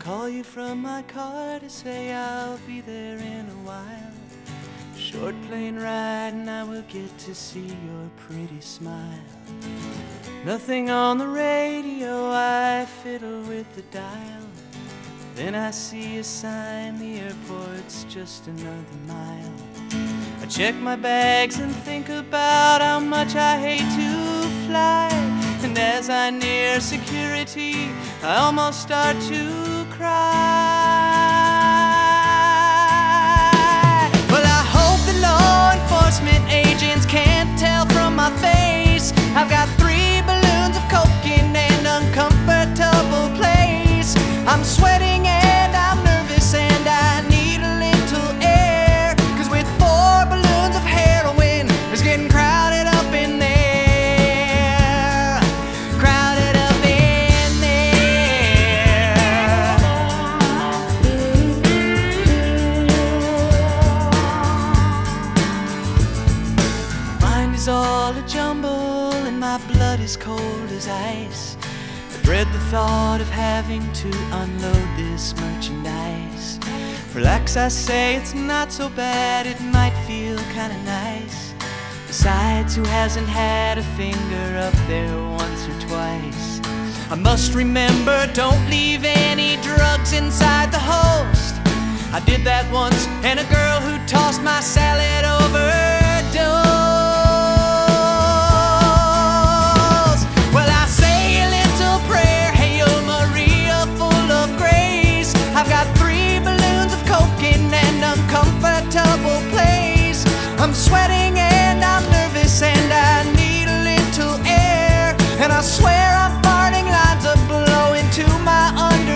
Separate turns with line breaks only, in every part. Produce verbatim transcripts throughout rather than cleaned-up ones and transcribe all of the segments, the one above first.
call you from my car to say I'll be there in a while. Short plane ride and I will get to see your pretty smile. Nothing on the radio, I fiddle with the dial. Then I see a sign, the airport's just another mile. I check my bags and think about how much I hate to fly. And as I near security, I almost start to cry. Well, I hope the law enforcement agents can't tell from my face. I've got three balloons of coke in an uncomfortable place. I'm sweating and I'm nervous and I need a little air, 'cause with four balloons of heroin, it's getting crowded up in there. Crowded up in there. Mind is all a jumble and my blood is cold as ice. I dread the thought of having to unload this merchandise. Relax, I say, it's not so bad, it might feel kinda nice. Besides, who hasn't had a finger up there once or twice? I must remember, don't leave any drugs inside the host. I did that once, and a girl who tossed my salad overdosed. I've got three balloons of coke in an uncomfortable place. I'm sweating and I'm nervous and I need a little air. And I swear I'm farting lines of blow into my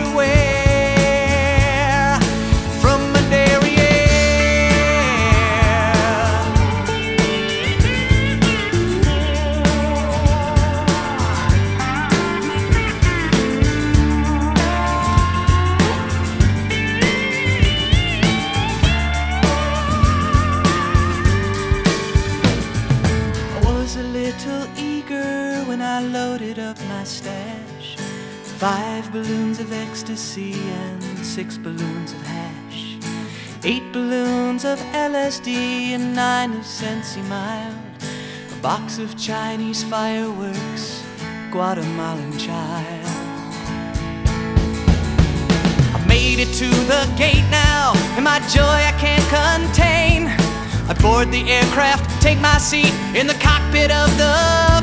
underwear from my derriere. Eager when I loaded up my stash. Five balloons of ecstasy and six balloons of hash. Eight balloons of L S D and nine of Sensi Mild. A box of Chinese fireworks, Guatemalan child. I've made it to the gate now, and my joy I can't contain. I board the aircraft, take my seat in the cockpit of the